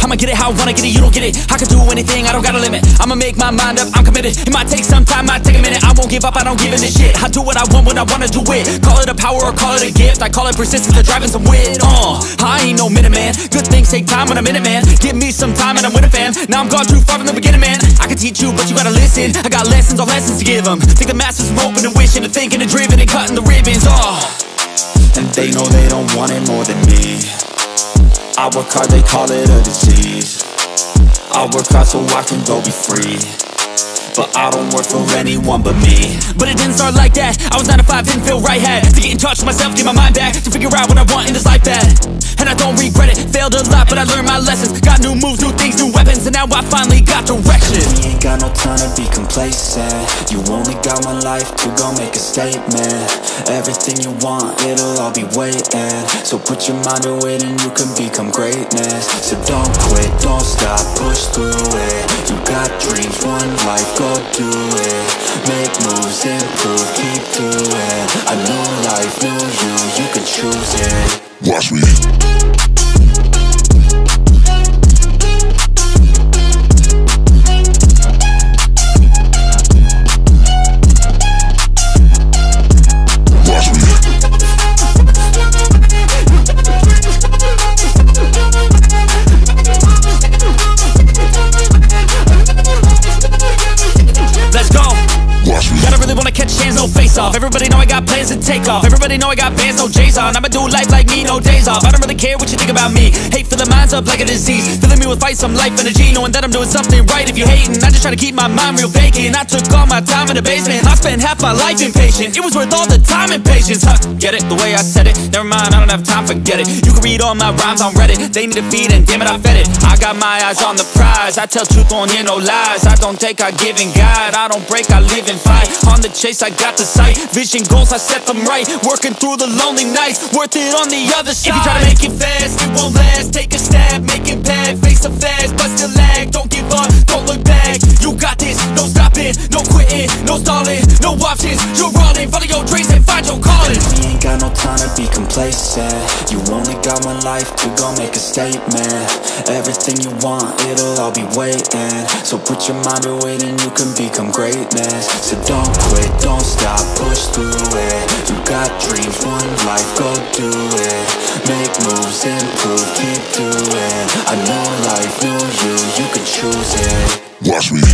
I'ma get it how I wanna get it, you don't get it. I can do anything, I don't got a limit. I'ma make my mind up, I'm committed. It might take some time, might take a minute. I won't give up, I don't give in to shit. I do what I want when I wanna do it. Call it a power or call it a gift. I call it persistence or driving some wit. I ain't no minute man. Good things take time when I'm in it, man. Give me some time and I'm with a fam. Now I'm gone too far from the beginning, man. I can teach you, but you gotta listen. I got lessons, all lessons to give them. Think the masses are open and wishing and thinking and driven and cutting the ribbons. And they know they don't want it more than me. I work hard, they call it a disease. I work hard so I can go be free, but I don't work for anyone but me. But it didn't start like that. I was 9 to 5, didn't feel right. Had to get in touch with myself, get my mind back, to figure out what I want in this life bad. And I don't regret it, failed a lot, but I learned my lessons. Got new moves, new things, new weapons, and now I finally got direction. We ain't got no time to be complacent. You only got one life to go make a statement. Everything you want, it'll all be waiting. So put your mind to it and you can become greatness. So don't quit, don't stop, push through it. You got dreams, one life, go do it. Make moves, improve, keep doing. A new life, new you can choose it. Watch me. Everybody know I got plans to take off. Everybody know I got bands, no J's on. I'ma do life like me, no days off. I don't really care what you think about me. Hate filling minds up like a disease, filling me with fight, some life energy, knowing that I'm doing something right. If you hating, I just try to keep my mind real vacant. I took all my time in the basement. I spent half my life impatient. It was worth all the time and patience. Get it? The way I said it. Never mind, I don't have time, forget it. You can read all my rhymes on Reddit. They need a feed and damn it, I fed it. I got my eyes on the prize. I tell truth, don't hear no lies. I don't take, I give and guide. I don't break, I live and fight. On the chase, I got the sight. Vision goals, I set them right. Working through the lonely nights, worth it on the other side. If you try to make it fast, it won't last. Take a stab, make it bad. Face the fast, but still lag. Don't give up, don't look back. You got this, no stopping, no quitting, no stalling, no options. You're running, follow your dreams and find your calling. We ain't got no time to be complacent. You only got one life to go make a statement. Everything you want, it'll all be waiting. So put your mind to it and you can become greatness. So don't quit, don't stop, push through it. You got dreams, one life, go do it. Make moves, improve, keep doing. A new life, new you can choose it. Watch me.